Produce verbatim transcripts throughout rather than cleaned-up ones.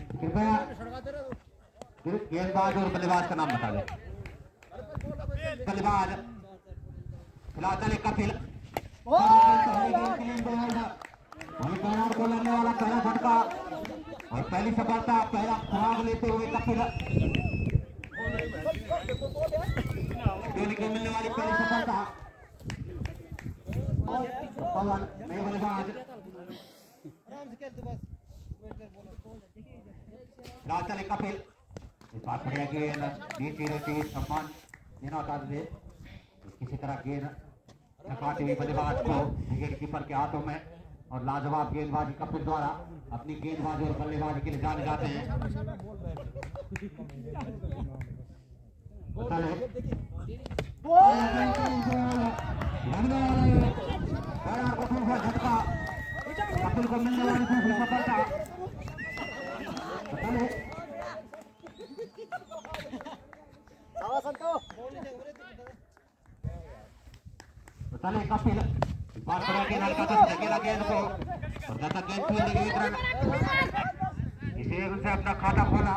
कृपया गेंदबाज और बल्लेबाज का नाम बता दें। बल्लेबाज फिलहाल चले कपिल को लगने वाला पहला झटका और पहली सफलता, पहला खराब लेते हुए कपिल को मिलने वाली पहली सफलता। पवन नए बल्लेबाज चले कपिल इस बार बढ़िया गेंद नीचे रहती सम्मान देना चाहते थे, किसी तरह गेंद नकाते हुए बल्लेबाज को विकेट कीपर के हाथों में और लाजवाब गेंदबाजी कपिल द्वारा अपनी गेंदबाजी और बल्लेबाजी के लिए जाने जाते हैं। झटका कपिल को मिलने वाली दूसरी सफलता। चले कपिल बात करा के लड़का तो धकेला गेंद को और जब तक गेंद खेलने एक रन इसे उनसे अपना खाता खोला।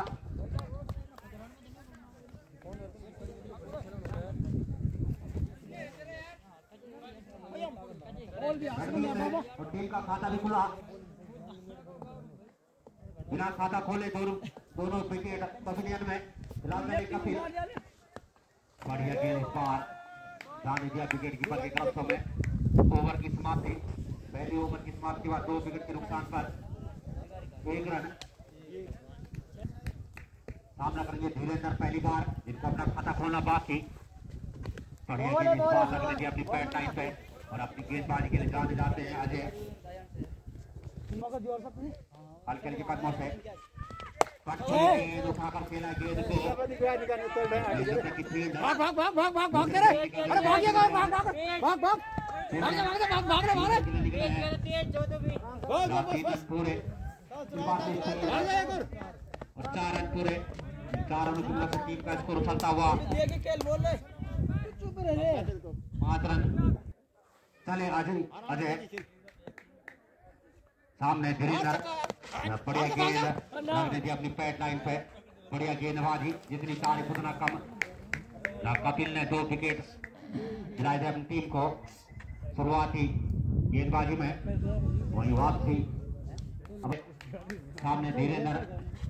और टीम का खाता भी खुला, बिना खाता खोले दोनों दोनों विकेट पवेलियन में। फिलहाल कपिल बढ़िया गेंद इस बार जाने दिया विकेट कीपर के ग्रफ्तों में। ओवर की समाप्ति, पहली ओवर की समाप्ति के बाद दो विकेट के नुकसान पर एक रन सामना करेंगे धीरेन्द्र पहली बार, जिनको अपना खाता खोलना बाकी। बढ़िया गेंद इस बार लगने दिया अपनी पैड लाइन पे और अपनी गेंदबाजी के लिए जाने जाते हैं अजय। हल्के हल्के कदमों से गेंद उठाकर खेला गेंद को भाग भाग भाग भाग भाग भाग दे रे, अरे भागिए भाग भाग भाग भाग भाग भाग भाग भाग रे भाग रे पूरे और चार रन पूरे, चार रनों की टीम का स्कोर उछलता हुआ पांच रन। चले अजय अजय सामने धीरेन्द्र बढ़िया गेंद लगने दी अपनी पैड लाइन पे, बढ़िया गेंदबाजी जितनी तारीफ उतना कम। कपिल ने दो विकेट दिलाए थे अपनी टीम को शुरुआती गेंदबाजी में, वही वापसी। अब सामने धीरेन्द्र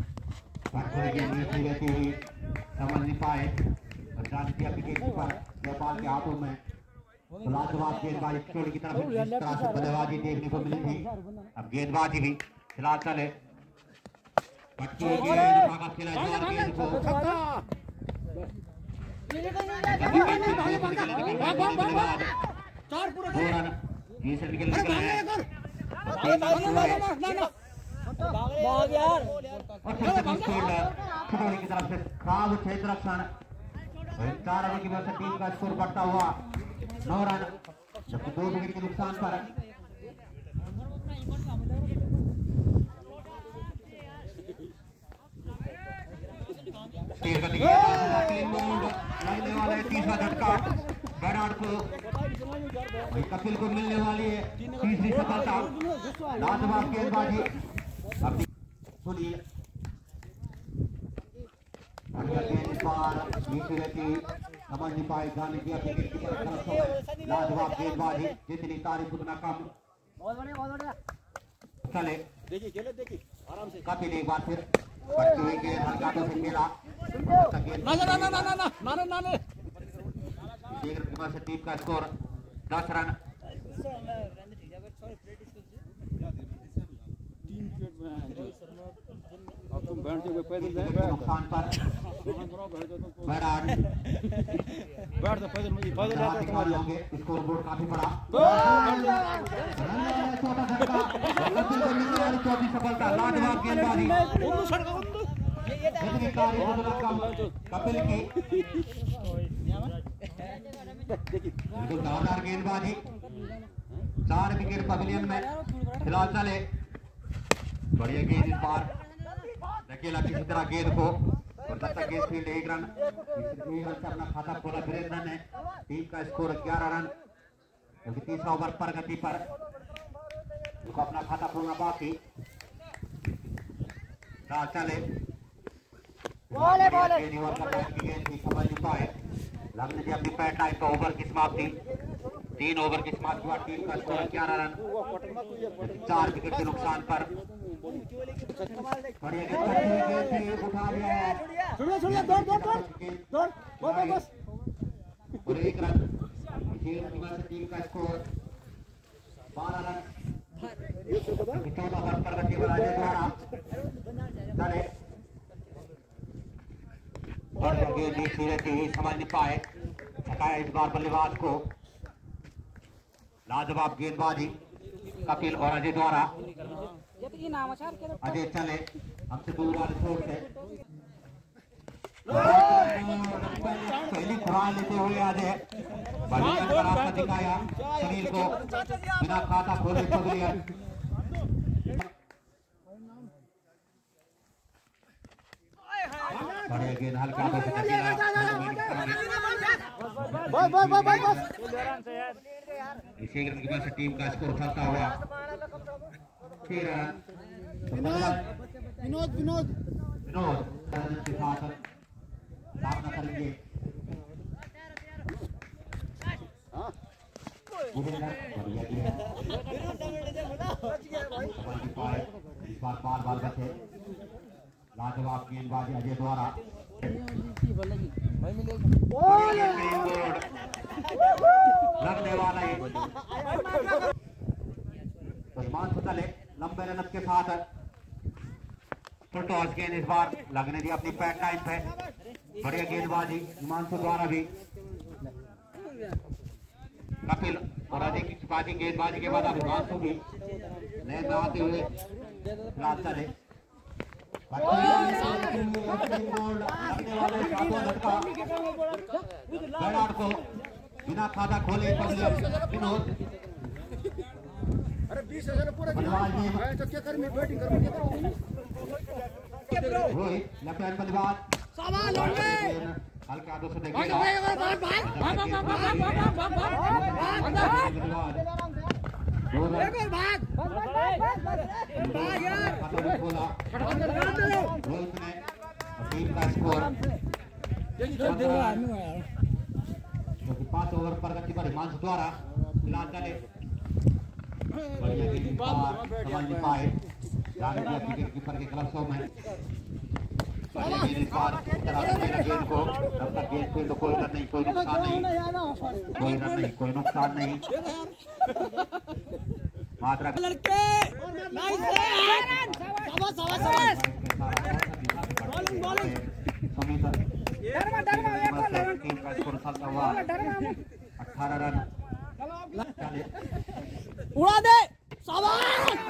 गेंद रहती हुई समझ नहीं पाए और जाने दिया विकेट कीपर नेपाल के हाथों में। तो लाजवाब गेंदबाजी चोटी की तरफ जिस तरह से बल्लेबाजी देखने को मिली थी, अब गेंदबाजी भी फिलहाल चले पटकी गेंद भागा खेला जोर गेंद को दो रन बीस रन के लिए निकल गए खिलाड़ी की तरफ से खराब क्षेत्र रक्षण, चार रनों की वजह से टीम का स्कोर बढ़ता हुआ नौ रन, जबकि दो विकेट के नुकसान पर तेज गति लगने वाला है तीसरा झटका बैराड को, वही कपिल को मिलने वाली है तीसरी सफलता। लाजवाब गेंदबाजी अपनी सुनील नीचे रहती समझ नहीं पाए, जाने दिया विकेट कीपर की तरफ से लाजवाब गेंदबाजी जितनी तारीफ उतना कम। चले देखिए खेले देखिए आराम से कपिल एक बार फिर बढ़ती हुई गेंद हल्का से खेला ना ना ना ना ना ना ना ना ना से टीम का स्कोर दस रन। नुकसान पर बैठ पैदल मुझे पैदल होंगे, स्कोर बोर्ड काफी बड़ा। चौथी सफलता, लाजवाब गेंदबाजी कपिल की बिल्कुल शानदार गेंदबाजी, चार विकेट पवेलियन में। फिलहाल चले बढ़िया गेंद इस बार अकेला किसी तरह गेंद को और तब तक गेंद फील्ड एक रन, एक रन से अपना खाता खोला धीरेन्द्र ने। टीम का स्कोर ग्यारह रन, क्योंकि तीसरा ओवर प्रगति पर उनको अपना खाता खोलना बाकी। चले बोले बोले लगने से अपनी पैट लाइन का ओवर की समाप्ति। तीन ओवर की समाप्ति हुआ, टीम का स्कोर ग्यारह रन चार विकेट के नुकसान पर। उठा लिया है और एक रन टीम का स्कोर बारह रन। चौदह ओवर पर केवल अजय द्वारा चले और गेंद रहती ही समझ नहीं पाए, थकाया इस बार बल्लेबाज को। लाजवाब गेंदबाजी कपिल और अजय द्वारा। अजय चले हमसे दूर वाले छोर से पहली खुराक लेते हुए अजय बढ़िया का रास्ता दिखाया सुनील को, बिना खाता खोले पवेलियन। बड़े गेंद हल्का बस इसी रन की वजह से टीम का स्कोर उछलता हुआ तेरह रन। विनोद विनोद विनोद के साथ सामना करेंगे। इस बार बार बार बचे। लाजवाब गेंदबाजी अजय द्वारा। लगने वाला है चले लंबे रन के साथ टॉस गेंद इस बार लगने दी अपनी पैट लाइन पे। बढ़िया गेंदबाजी हिमांशु द्वारा भी। कपिल और अजय की चुकाती गेंदबाजी के बाद अब हिमांशु भी नए में आते हुए लास्ट चले को बिना खाता खोले विनोद। अरे बीस हजार पूरा तो क्या कर मैं बैटिंग करूं क्या करूं। रोहित लेफ्ट हैंड बल्लेबाज सवाल होंगे हल्के हाथों से भाग भाग भाग भाग भाग भाग भाग भाग भाग यार रोहित ने टीम का स्कोर पांच ओवर पर गति पर हिमांशु द्वारा फिलहाल चले। बढ़िया समझ नहीं पाए विकेट कीपर के ग्लव्सों में गेंद को। तब तक गेंद फील्ड कोई रन नहीं, कोई नुकसान नहीं, कोई रन नहीं, कोई नुकसान नहीं। मात्रा लड़के टीम का स्कोर चलता हुआ अठारह रन। उड़ा दे सवाल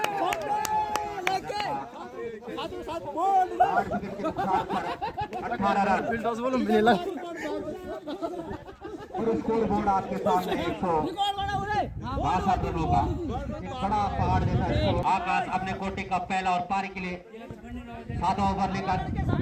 अठारह रन स्कोर बोर्ड आपके सामने एक सौ बासठ रनों का बड़ा पहाड़ जैसा स्कोर। आकाश अपने कोटे का पहला और पारी के लिए सातवां ओवर लेकर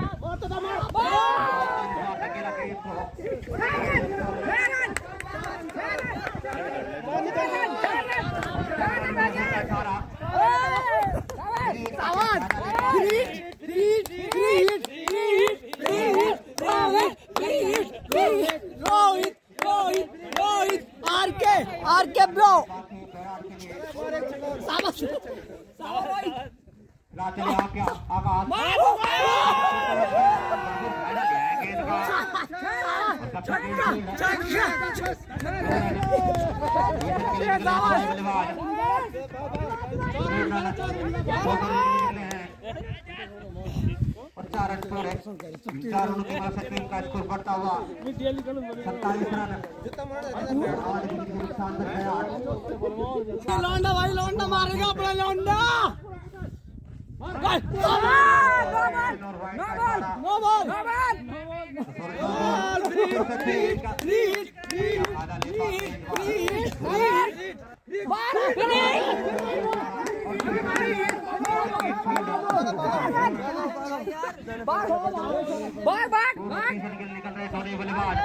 आरके ब्रो चले आके आकाश चार रन छोड़े चार रनों की मदद से टीम का स्कोर बढ़ता हुआ सत्ताईस रन। लौंडा भाई लौंडा मारेगा अपना लौंडा। निकल रहे सोने बल्लेबाज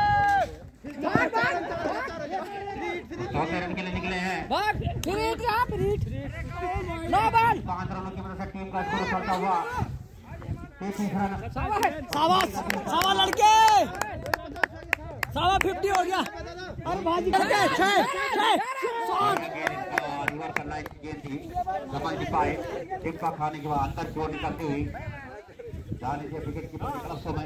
चौथे रन के लिए निकले हैं। पांच रनों की मदद से टीम का स्कोर चलता हुआ सावा सावा लड़के सावा फिफ्टी हो गया। अरे बाजी करके छह छह रिवर करना गेंद थी समझ नहीं पाए। टिप्पा खाने के बाद अंदर चोट निकलती हुई जाने से विकेट की तरफ समय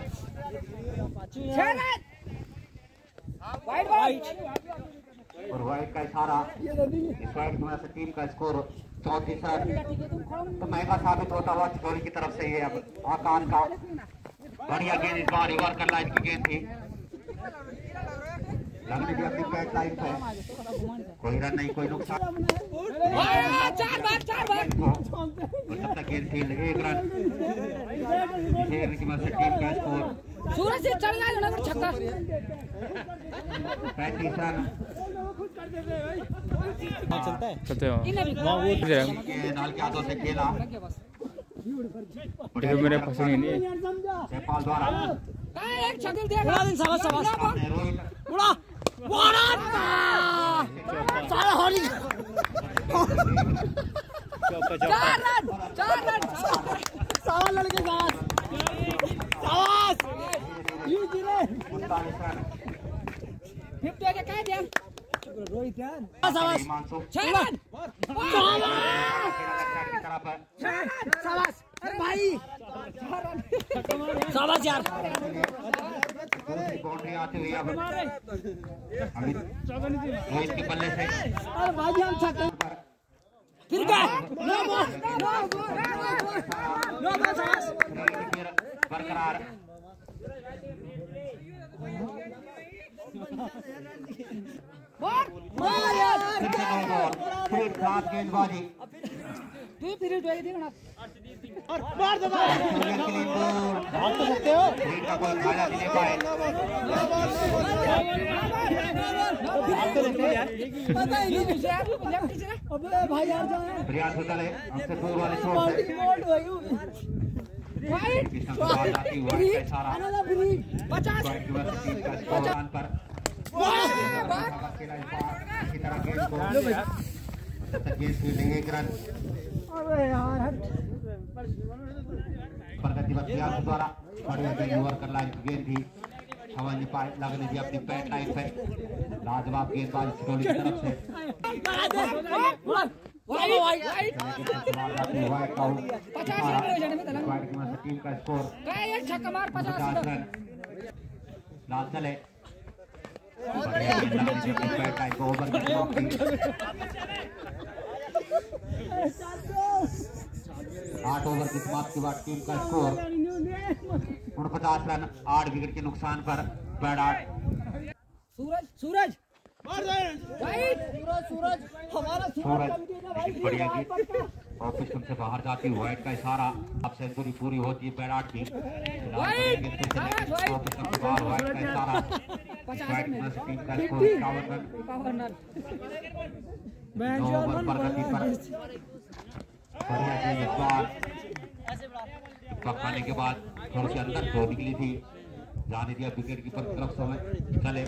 वाइट वाइट और वाइट का इशारा। इस वाइट की वजह से टीम का स्कोर चौंतीस रन तो महंगा साबित होता हुआ चितौड़ी की तरफ से ये अब आकाश का बढ़िया गेंद इस बार रिवर कर लाइन की गेंद थी लगने भी अपनी बैट लाइन पे कोई रन नहीं कोई नुकसान चार बार चार बार जब तक गेंद थी एक रन की वजह से टीम का स्कोर सूरज से चढ़ गया ना छक्का पैंतीस रन चलता है चलते हो नाल के हाथों से खेला मेरे पसंद नहीं है जयपाल द्वारा एक छक्के दे दिन सवा सवा रोहित उड़ा उड़ा सारा होली चार रन चार रन सावा लड़के साथ सावास यू जिले उनतालीस रन फिफ्टी के कह दिया रोहित यार सावास हिमांशु छह रन की तरफ है सावास अरे भाई सावास यार बाउंड्री आती हुई अब अमित रोहित के बल्ले से अरे भाई हम छक्के फिर क्या no ball no ball no ball सावास बरकरार मार यार फिर सात गेंदबाजी तू फिर उठाई दे ना और मार दो मार भाग तो सकते हो का कोई खाया नहीं पाए भाग तो सकते यार पता ही नहीं मुझे यार लेफ्ट से अबे भाई यार जाओ प्रयास होता है हमसे दूर वाले छोर से बोल्ड हो गई राइट आती हुआ है सारा पचास टीम का स्कोर पर इसी तरह गेंद को गेंद फील्डिंग एक रन अबे यार प्रगति बख्तियार द्वारा बढ़िया गेंद ओवर कर लाइन की गेंद थी समझ नहीं पाए लगने दी अपनी पैट लाइन पे लाजवाब गेंदबाजी चितौड़ी की तरफ से टीम का स्कोर पचास रन लाल चले ओवर आठ ओवर की समाप्ति के बाद टीम का स्कोर उनपचास रन आठ विकेट के नुकसान पर बैट आठ सूरज सूरज सूरज सूरज हमारा सूरज बढ़िया की और पिस्टन से बाहर जाती हुई वाइट का इशारा अब सेंचुरी पूरी होती है बैट की पिस्टन से बाहर वाइट का इशारा वाइट में टीम का स्कोर इक्यावन रन नौ ओवर प्रगति पर बढ़िया गेंद इस बार पकाने के बाद थोड़ी सी अंदर दो निकली थी जाने दिया विकेट कीपर की तरफ समय चले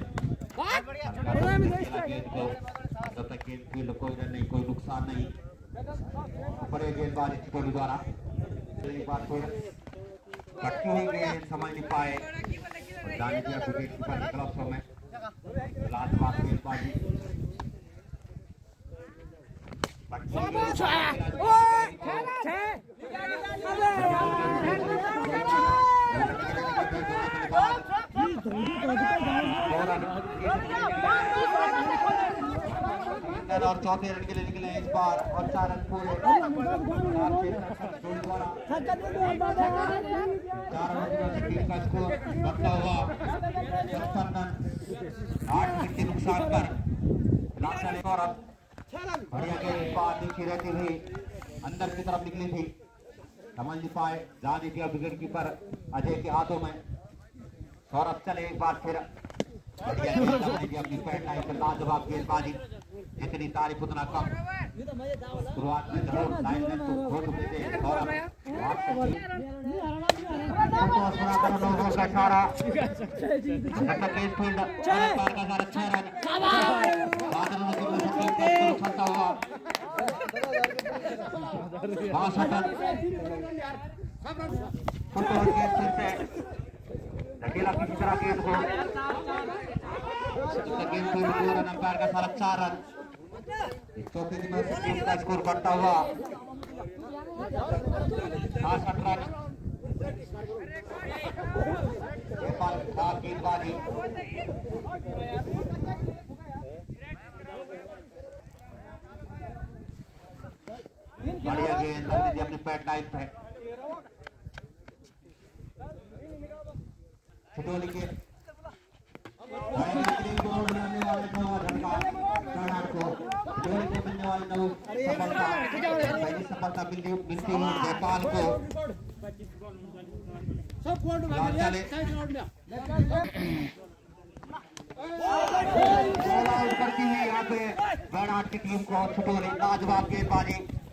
गेंद को जब तक गेंद फील्ड कोई रन नहीं कोई नुकसान नहीं बड़े गेंदबाज चितौड़ी द्वारा एक बार फिर कटती हुई गेंद समझ नहीं पाए जाने दिया विकेट कीपर की तरफ समय लाजवाब गेंदबाजी और चौथे रन के लिए निकले इस बार और चार रन पूरे चार रन का स्कोर बढ़ता हुआ छप्पन रन आठ विकेट के नुकसान पर बढ़िया गेंद इस बार नीचे रहती हुई अंदर की तरफ निकली थी समझ नहीं पाए जाने दिया विकेट कीपर अजय के हाथों में सौरभ चले एक बार फिर अपनी पैट लाइन पर लाजवाब गेंदबाजी जितनी तारीफ उतना कम शुरुआत में जरूर लाइन में तो हो चुके थे सौरभ का इशारा फील्ड छह रन बासठ रन फुटबॉल गेंद फिर से धकेला किसी तरह गेंद को गेंद पूर्ण पूर्ण अंपायर का सारा चार रन चौथे दिनों से टीम का स्कोर बढ़ता हुआ साठ रन गेंदबाजी बढ़िया गेंद दीजिए अपने पैड लाइन पे छटोली के गोल बनाने वाले झटका को छटोली को मिलने वाली नौ सफलता पहली सफलता मिलती मिलती हुई नेपाल को चले करती हुई यहाँ पे बैराट की टीम को छटोली लाजवाब गेंदबाजी